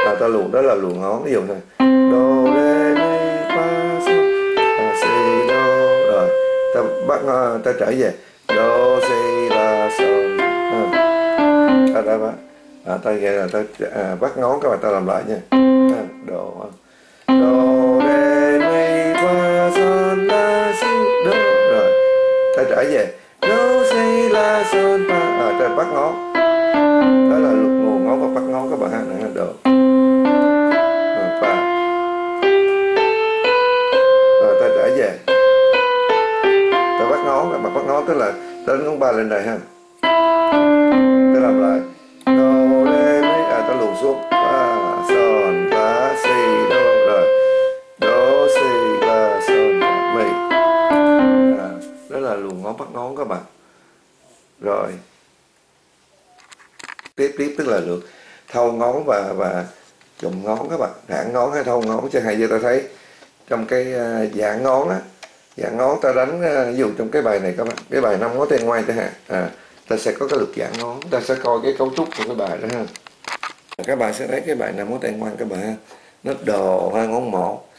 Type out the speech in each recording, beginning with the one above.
ta luồn, đó là luồn ngón. Ví dụ này do re mi fa son la si do, rồi ta bắt ta trở về do si la son. Ta nghe là ta bắt ngón các bạn, ta làm lại nha. Do re mi fa son la si do, rồi ta trở về do si la son fa, ta bắt ngón, đó là nguồn ngón và bắt ngón các bạn ha. Do fa, rồi ta trở về, ta bắt ngón, mà bắt ngón tức là đánh ngón 3 lên đây ha. Ta làm lại do re mi, ta luồn xuống fa son la si do, rồi do si la son mi. Đó là luồn ngón bắt ngón các bạn. Rồi tiếp tức là lượt thâu ngón và chụm ngón các bạn, hãng ngón hay thâu ngón. Chẳng hạn như ta thấy trong cái dạng ngón á, dạng ngón ta đánh ví dụ trong cái bài này các bạn, cái bài 5 ngón tay ngoai chẳng hạn, ta sẽ có cái lượt dạng ngón, ta sẽ coi cái cấu trúc của cái bài đó ha. Các bạn sẽ thấy cái bài 5 ngón tay ngoai các bạn ha, nó đồ hai ngón một,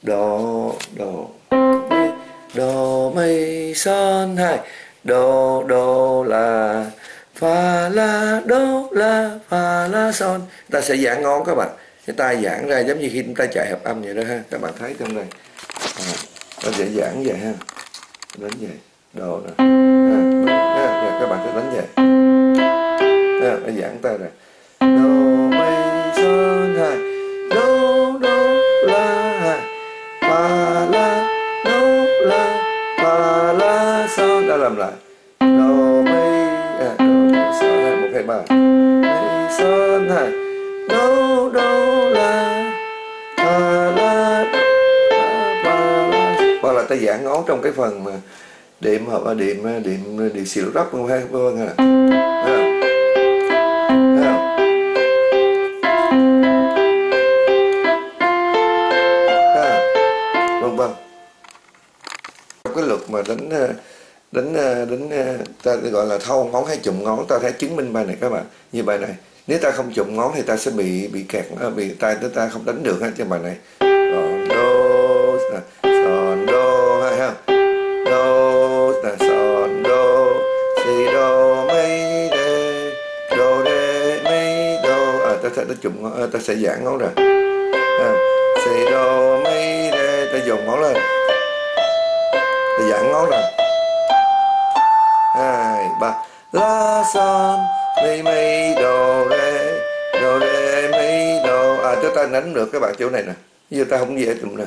do mi son hai, do là fa la do la fa la son. Ta sẽ giãn ngón các bạn, cái tay giãn ra giống như khi chúng ta chạy hợp âm vậy đó ha. Các bạn thấy trong đây nó sẽ giãn vậy ha, đánh vậy đồ nè, các bạn sẽ đánh vậy, nó giãn tay rồi do mi son hai, do la hai, fa la do la fa la son. Ta làm lại do mi son hai, 1 2 3 mi son hai, do la fa la fa la. Hoặc là ta giãn ngón trong cái phần mà điểm hoặc là điểm xì lục rắp vân vân ha. Vân. Trong cái luật mà đánh ta gọi là thâu ngón hay chụm ngón, ta thấy chứng minh bài này các bạn. Như bài này nếu ta không chụm ngón thì ta sẽ bị kẹt, bị ta không đánh được ha. Trong bài này son do hay ha, do son do si do mi re mi do. Ta sẽ chụm ngón, ta sẽ giãn ngón ra si do mi re, ta dùng ngón lên, ta giãn ngón ra 2 3 la son mi do re mi do. Chúng ta đánh được các bạn chỗ này nè, như ta không dễ chụm nè,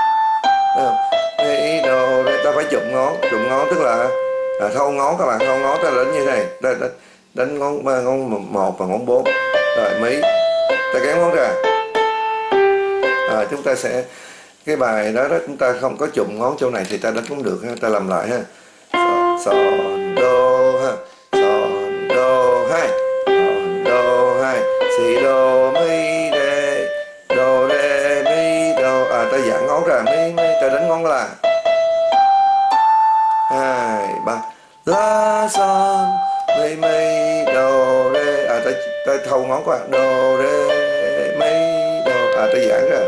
mi do re, ta phải chụm ngón tức là thâu ngón các bạn, thâu ngón ta đánh như thế này, ta đánh ngón 1 và ngón 4, rồi mi, ta kéo ngón ra. Chúng ta sẽ cái bài đó chúng ta không có chụm ngón chỗ này thì ta đánh cũng được ha. Ta làm lại ha, son do ha, son do hai, son do hai, si do mi re mi do. Ta giãn ngón ra mi, ta đánh ngón là 2 3 la son mi do re. Ta thâu ngón qua do re mi do, ta giãn ra.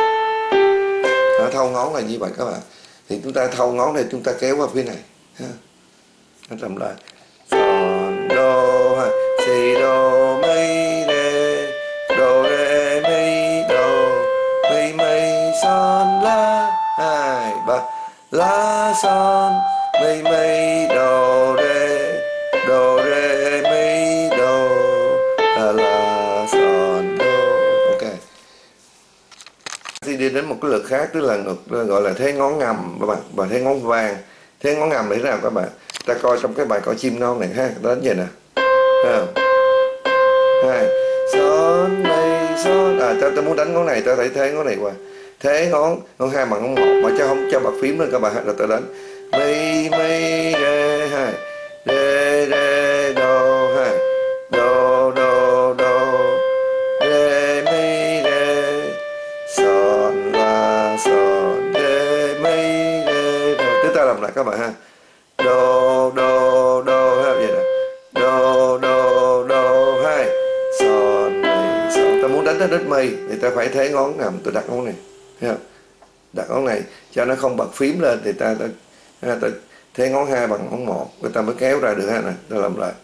Thâu ngón là như vậy các bạn. Thì chúng ta thâu ngón này chúng ta kéo qua phía này ha. Nó làm lại son do ha, si do mi re mi son la 2 3 la son mi do re mi do la son do. Ok. Thì đi đến một cái lượt khác, tức là gọi là thế ngón ngầm các bạn, và thế ngón vàng. Thế ngón ngầm là thế nào các bạn? Ta coi trong cái bài cỏ chim non này ha, ta đánh vậy nè, hai son mi son. Ta muốn đánh ngón này, ta thấy thế ngón này qua, thế ngón 2 bằng ngón 1 mà chứ không cho bật phím lên các bạn. Rồi ta đánh mi re hai, re do hai, do re mi re son la son re mi re do. Chúng ta làm lại các bạn ha, do ha, vậy nè, do hai, son mi son ta muốn đánh tới đít mi thì ta phải thế ngón nằm, tôi đặt ngón này, thấy không? Đặt ngón này cho nó không bật phím lên thì ta thế ngón 2 bằng ngón 1, người ta mới kéo ra được ha. Nè ta làm lại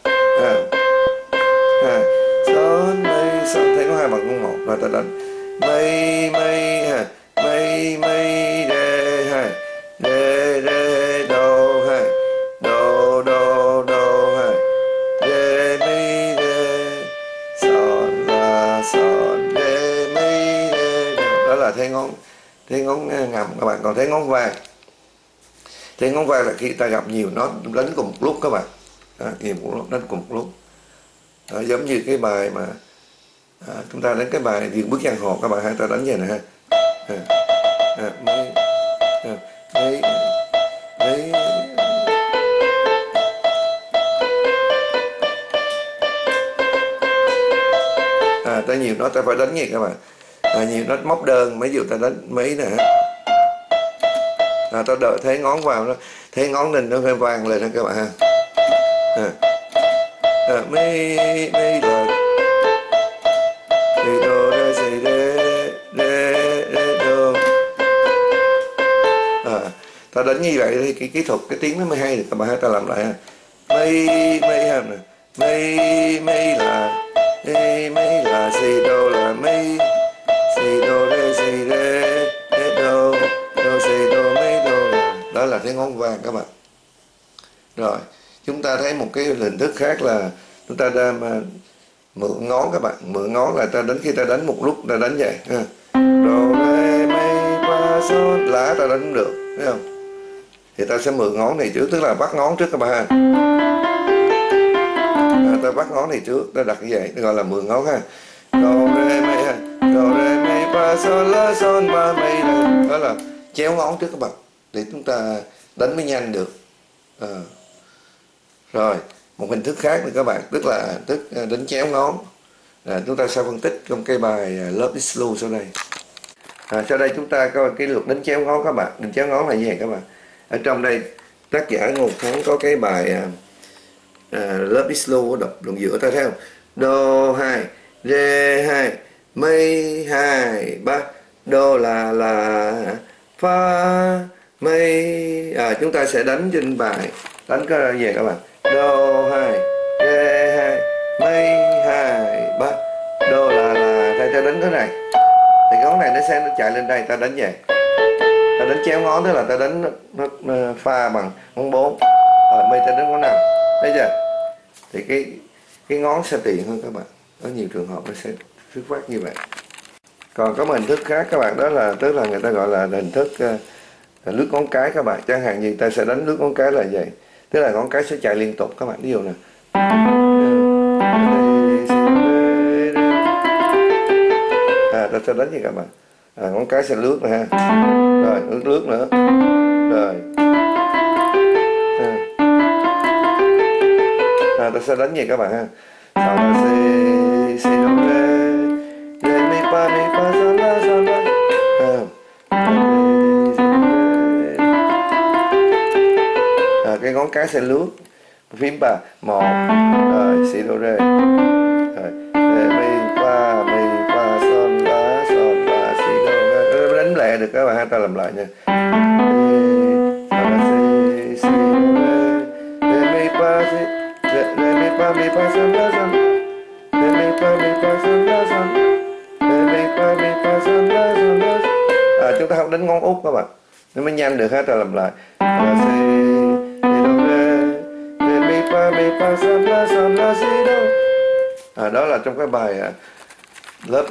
son mi son, thế ngón 2 bằng ngón 1 rồi ta đánh mi mi ha, mi mi re ha, re do ha, do ha, re mi re, son la son re mi re. Đó là thế ngón ngầm các bạn. Còn thế ngón vàng, thế ngón vàng là khi ta gặp nhiều nốt đánh cùng một lúc các bạn. Đó, nhiều một lúc đánh cùng một lúc. Đó, giống như cái bài mà chúng ta đánh cái bài Điền Bước Giang Hồ các bạn, hai ta đánh vậy nè ha. Ta nhiều nốt ta phải đánh gì các bạn. Nhiều nốt móc đơn, mấy dụ ta đánh mấy nè ha. Ta đợi thế ngón vào đó, thế ngón lên nó phải vang lên đó các bạn ha. Mi là si do re si re do. Ta đánh như vậy thì cái kỹ thuật cái tiếng nó mới hay được các bạn ha. Ta làm lại ha. Mi ha nè, mi là si do là mi, si do re do si do mi do. Đó là thế ngón vàng các bạn. Rồi chúng ta thấy một cái hình thức khác là chúng ta đang mượn ngón các bạn. Mượn ngón là ta đánh, khi ta đánh một lúc ta đánh vậy ha. Do re mi fa sol lá ta đánh được, thấy không? Thì ta sẽ mượn ngón này trước, tức là bắt ngón trước các bạn ha. Ta bắt ngón này trước, ta đặt như vậy, ta gọi là mượn ngón ha. Do re mi ha, do re mi fa sol la son ba mi. Đó là chéo ngón trước các bạn, để chúng ta đánh mới nhanh được. Rồi một hình thức khác nữa các bạn, tức là đánh chéo ngón. Chúng ta sẽ phân tích trong cái bài Love is Blue sau đây. Sau đây chúng ta coi cái lượt đánh chéo ngón các bạn. Đánh chéo ngón là gì các bạn? Ở trong đây tác giả Ngô Thắng có cái bài Love is Blue đọc đoạn giữa, ta thấy không? Do 2, re 2, mi 2, 3, do là fa mi. Chúng ta sẽ đánh trên bài, đánh cái gì các bạn? Do 2, re 2, mi 2, 3, do là thầy ta đánh cái này thì ngón này nó sẽ chạy lên đây, ta đánh về, ta đánh chéo ngón, tức là ta đánh nó pha bằng ngón 4 rồi mi ta đánh ngón 5, thấy chưa? Thì cái ngón sẽ tiện hơn các bạn. Có nhiều trường hợp nó sẽ xuất phát như vậy. Còn có một hình thức khác các bạn, đó là tức là người ta gọi là hình thức lướt ngón cái các bạn. Chẳng hạn gì ta sẽ đánh lướt ngón cái là vậy, tức là ngón cái sẽ chạy liên tục các bạn. Ví dụ nè, ta sẽ đánh gì các bạn, ngón cái sẽ lướt nè ha, rồi lướt nữa, rồi ta sẽ đánh gì các bạn ha. Sau là si do re mi fa sol la. Cái ngón cái sẽ lướt phím 3 1 rồi si do re, rồi mi fa sol la si do re, đánh lẹ được các bạn ha. Ta làm lại nha. Si do re mi fa mi fa sol la son, mi fa sol la son, mi fa sol la son. Chúng ta học đánh ngón út các bạn, nó mới nhanh được ha. Ta làm lại si mi fa sol la si do. Đó là trong cái bài Love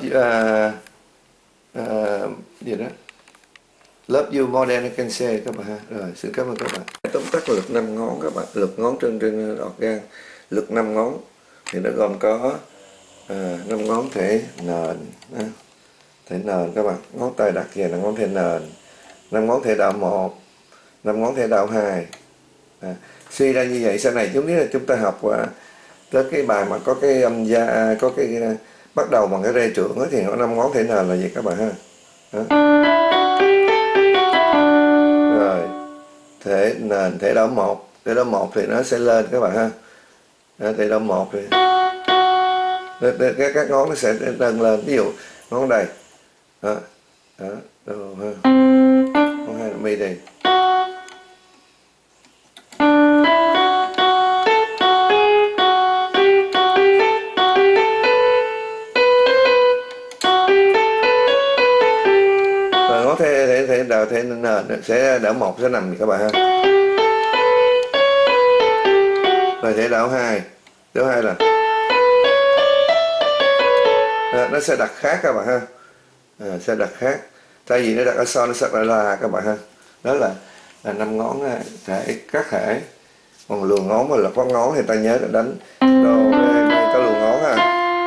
gì đó, Love you more than I can say các bạn ha. Rồi xin cảm ơn các bạn. Tóm tắt lực 5 ngón các bạn, lực ngón trên organ, lực 5 ngón thì nó gồm có 5 ngón thể nền, thể nền các bạn. Ngón tay đặt về là ngón thể nền, 5 ngón thể đạo 1, 5 ngón thể đạo 2. Suy ra như vậy sau này chúng ta học tới cái bài mà có cái âm gia, có cái bắt đầu bằng cái rê trưởng thì nó 5 ngón thể nền là gì các bạn ha. Rồi thể nền, thể đạo 1, thể đạo 1 thì nó sẽ lên các bạn ha. Thể đạo 1 thì Các ngón nó sẽ nâng lên, ví dụ ngón đây đó, đó, đồ ha, ngón hai là mi đây. Và ngón thể đào thể nền sẽ đảo một sẽ nằm các bạn ha. Rồi thể đảo hai là nó sẽ đặt khác các bạn ha. Sẽ đặt khác, thay vì nó đặt ở son nó sẽ là các bạn ha. Đó là 5 ngón thể các thể. Còn luồn ngón và lật bắp ngón thì ta nhớ là đánh đồ rê mi có luồn ngón ha.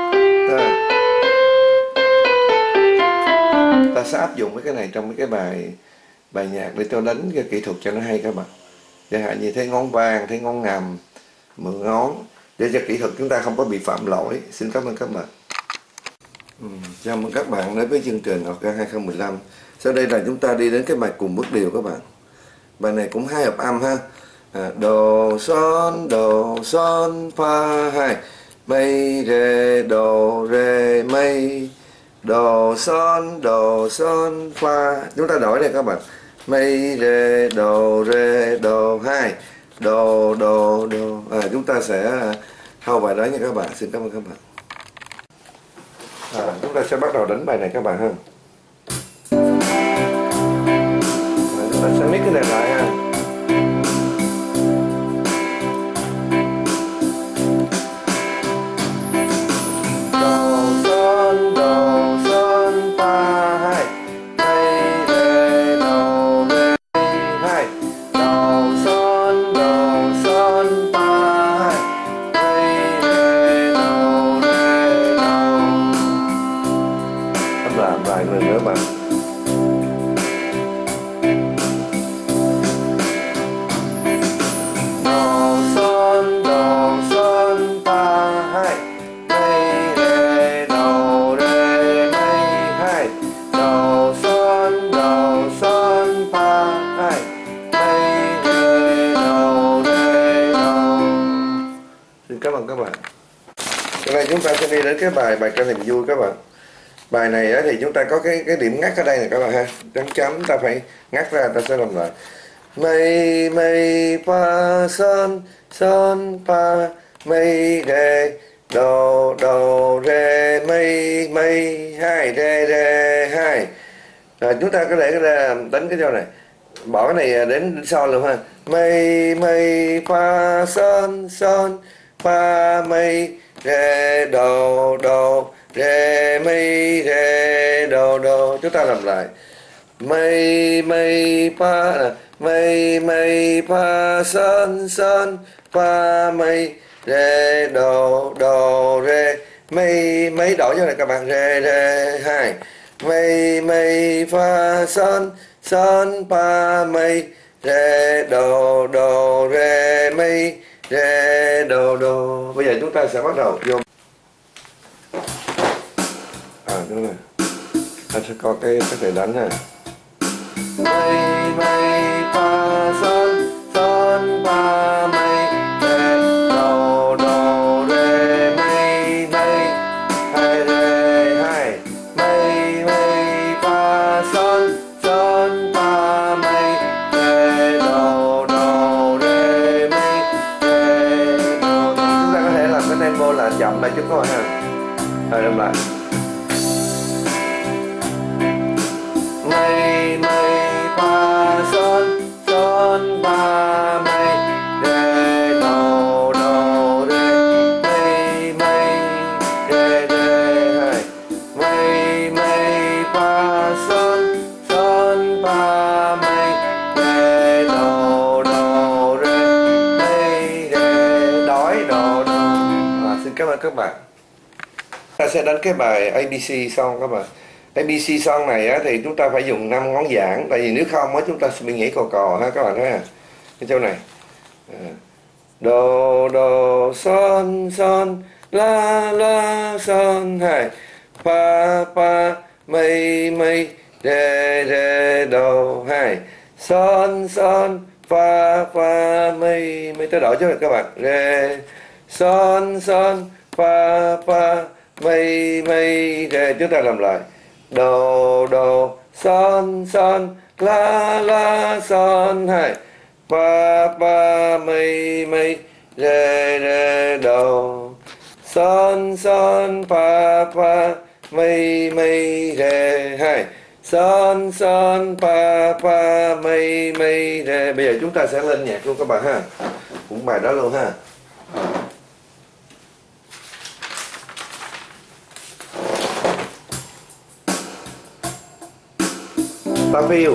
Ta sẽ áp dụng mấy cái này trong mấy cái bài nhạc để cho đánh cái kỹ thuật cho nó hay các bạn. Chẳng hạn như thế ngón vang, thế ngón ngầm, 10 ngón để cho kỹ thuật chúng ta không có bị phạm lỗi. Xin cảm ơn các bạn. Chào mừng các bạn đến với chương trình Organ 2015. Sau đây là chúng ta đi đến cái bài cùng bước điều các bạn. Bài này cũng hai hợp âm ha. Đồ son fa hai, mây rê mây, đồ son fa. Chúng ta đổi này các bạn. Mây rê đồ hai, đồ. Chúng ta sẽ hầu bài đó nha các bạn. Xin cảm ơn các bạn. Chúng ta sẽ bắt đầu đánh bài này các bạn ha. Chúng ta sẽ mix cái này lại ha. Đồ son fa hai, mây rê hai, đồ son fa hai, mây rê làm vài lần nữa bạn. Đồ son fa hai, mây rê mây hai, đồ son fa hai, mây rê Xin cảm ơn các bạn. Hôm nay chúng ta sẽ đi đến cái bài ca niềm vui các bạn. Bài này thì chúng ta có cái điểm ngắt ở đây này các bạn ha. Chấm ta phải ngắt ra, ta sẽ làm lại. Mây fa son fa, mây rê đồ rê mây hai rê hai. Rồi chúng ta có thể đánh cái chỗ này, bỏ cái này đến son luôn ha. Mây fa son fa mây rê đồ rê mây rê đồ. Chúng ta làm lại. Mây fa son fa mây rê đồ rê mây đổi cho này các bạn. Rê hai, mây fa son fa mây rê đồ rê mây rê đồ. Bây giờ chúng ta sẽ bắt đầu vô. Đúng rồi. Anh sẽ có cái thể đánh ha. Mây fa son fa mây rê đồ rê mây hai rê hai, mây fa son fa mây rê đồ rê mây rê đồ. Chúng ta có thể làm cái tempo là chậm lại chút thôi ha. Rồi làm lại. Mây fa son fa mây rê đồ rê mây rê hai, mây fa son fa mây rê đồ rê mây rê đói đồ. Xin cảm ơn các bạn. Ta sẽ đánh cái bài ABC xong các bạn. ABC song này á, thì chúng ta phải dùng 5 ngón giãn, tại vì nếu không á chúng ta sẽ bị nhảy cò ha các bạn thấy ha. Cái chỗ này đồ son la son hai, fa mây rê đồ hai, son fa mây tới đổi cho các bạn. Rê son fa mi mi rê. Chúng ta làm lại. Do son son la son hai, fa mi rê do, son son fa mi rê hai, son son fa mi rê. Bây giờ chúng ta sẽ lên nhạc luôn các bạn ha, cũng bài đó luôn ha. Ta phiêu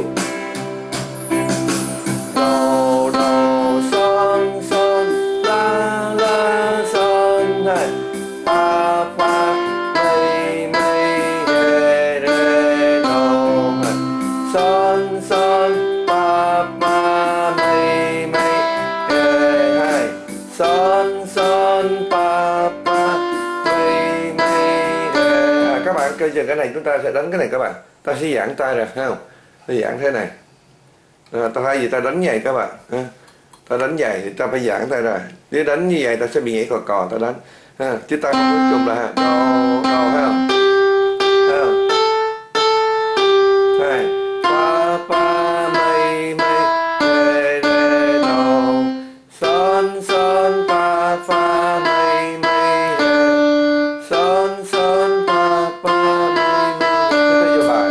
do son son la son hai, fa mi rê do hai, son son fa mi rê hai, son son fa mi rê. Các bạn coi chừng cái này chúng ta sẽ đánh cái này các bạn. Ta sẽ giãn tay ra thấy không? Ta giãn thế này. Ta thay vì ta đánh nhầy các bạn. Ta đánh nhầy thì ta phải giãn tay ra. Nếu đánh như vậy ta sẽ bị nhảy cò cò ta đánh. Chứ ta không có chung là do thấy không? Thấy không? Hai, fa mi rê do, son son fa mi rê, son son fa mi. Chúng ta vô bài.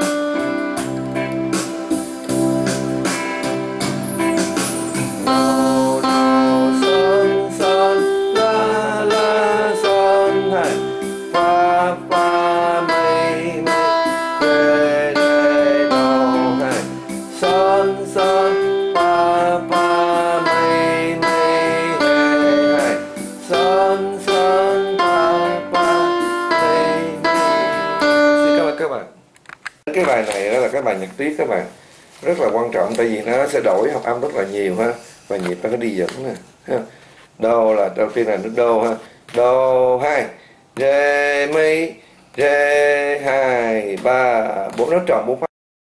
Cái bài này đó là cái bài nhạc tuyết các bạn, rất là quan trọng tại vì nó sẽ đổi hợp âm rất là nhiều ha, và nhịp nó đi dẫn nè ha. Do là đầu tiên là nước đô ha, do hai, rê mi rê hai ba, bốn nốt tròn 4 phát.